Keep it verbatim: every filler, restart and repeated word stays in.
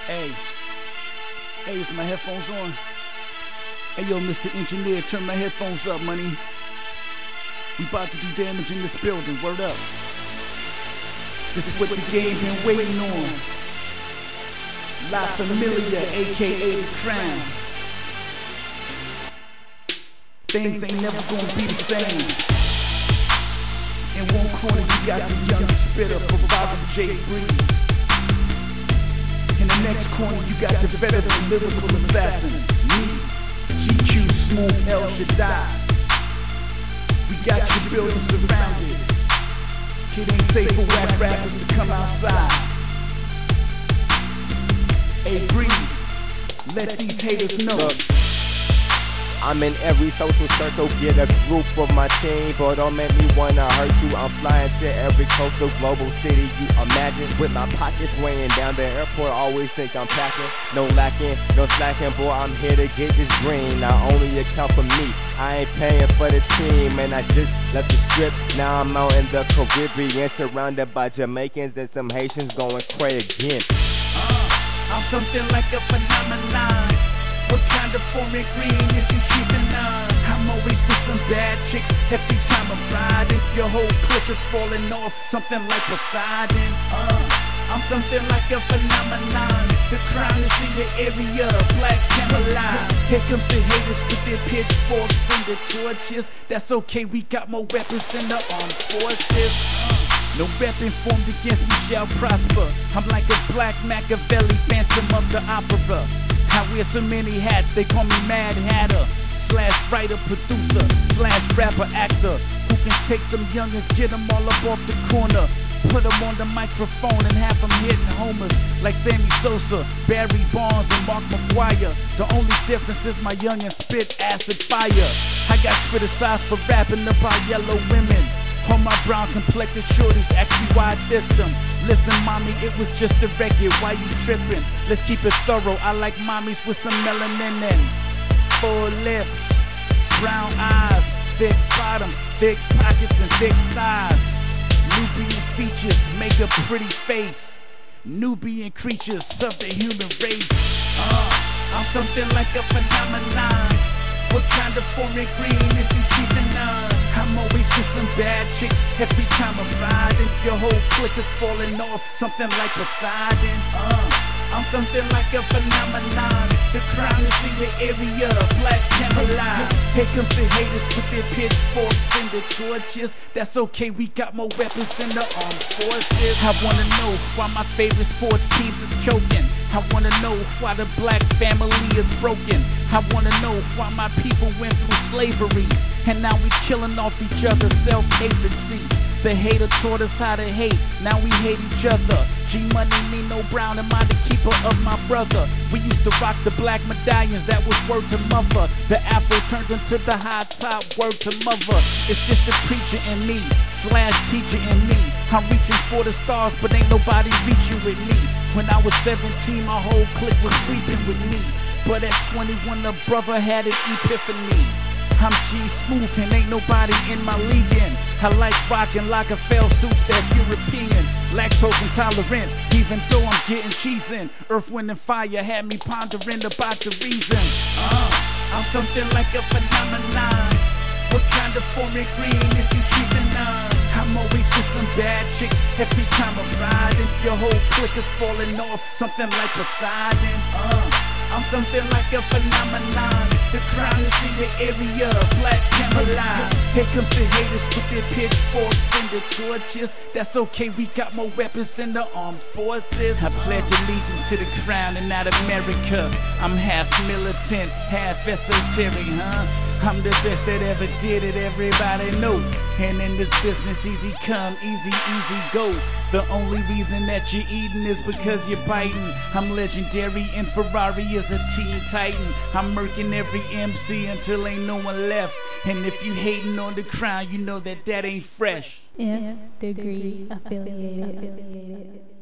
Hey, hey, is my headphones on? Hey, yo, Mister Engineer, turn my headphones up, money. We about to do damage in this building, word up. This is what the game been waiting on. La Familia, aka The Crown. Things ain't never gonna be the same. In one corner you got the young spitter for Bobby J. Breeze. In the next corner you got the veteran lyrical assassin, me, G Q, Smooth, El Shaddai. We got your building surrounded. It ain't safe for whack rappers to come outside. Hey Breeze, let these haters know. Look, I'm in every social circle, get a group of my team, but don't make me wanna hurt you. I'm flying to every coastal global city you imagine, with my pockets weighing down the airport. Always think I'm packing, no lacking, no slacking. Boy, I'm here to get this green. Not only account for me, I ain't paying for the team, and I just left the strip. Now I'm out in the Caribbean, surrounded by Jamaicans and some Haitians going cray again. Uh, I'm something like a phenomenon. What kind of foreign green is you keeping on? I'm always with some bad chicks every time I'm riding. Your whole clique is falling off, something like Poseidon. Uh, I'm something like a phenomenon. The crown is in the area, Black Camelot. Here comes the haters with their pitchforks and their torches. That's okay, we got more weapons than the armed forces. Uh, no weapon formed against me shall prosper. I'm like a black Machiavelli, Phantom of the Opera. I wear so many hats, they call me Mad Hatter. Slash writer, producer, slash rapper, actor. Who can take some youngins, get them all up off the corner, put them on the microphone and have them hitting homers like Sammy Sosa, Barry Bonds, and Mark McGuire. The only difference is my youngins spit acid fire. I got criticized for rapping about yellow women. All my brown complected shorties ask me why I dissed them. Listen, mommy, it was just a record, why you tripping? Let's keep it thorough, I like mommies with some melanin in. Full lips, brown eyes, thick bottom, thick pockets and thick thighs. Nubian features make a pretty face. Nubian creatures of the human race. Uh, I'm something like a phenomenon. What kind of foreign green is you keeping on? I'm always with some bad chicks every time I'm riding. Your whole clique is falling off, something like Poseidon. Uh, I'm something like a phenomenon. The crown is in the area, Black Camelot. Here comes the haters with their pitchforks and their torches. That's okay, we got more weapons than the armed forces. I wanna know why my favorite sports teams is choking. I wanna know why the black family is broken. I wanna know why my people went through slavery, and now we killing off each other, self-agency. The hater taught us how to hate, now we hate each other. G-Money, Nino Brown, am I the keeper of my brother? We used to rock the black medallions, that was word to mother. The afro turned into the high top, word to mother. It's just the preacher in me, slash teacher in me. I'm reaching for the stars, but ain't nobody reaching with me. When I was seventeen, my whole clique was sleeping with me. But at twenty-one, the brother had an epiphany. I'm G Smooth and ain't nobody in my league in. I like rockin' Lagerfeld suits that's European, lactose intolerant, even though I'm getting cheese in. Earth, Wind and Fire had me pondering about the reason. Uh, I'm something like a phenomenon. What kind of foreign green is you keeping on? I'm always with some bad chicks every time I'm riding. Your whole clique is falling off, something like Poseidon. Uh, I'm something like a phenomenon. The crown is in the area, Black Camelot. Here comes the haters with their pitchforks and their torches. That's okay, we got more weapons than the armed forces. I pledge allegiance to the crown and not America. I'm half militant, half esoteric, huh? I'm the best that ever did it, everybody know. And in this business, easy come, easy, easy go. The only reason that you're eating is because you're biting. I'm legendary and Ferrari is a Teen Titan. I'm murking every M C until ain't no one left. And if you hating on the crown, you know that that ain't fresh. If degree affiliated.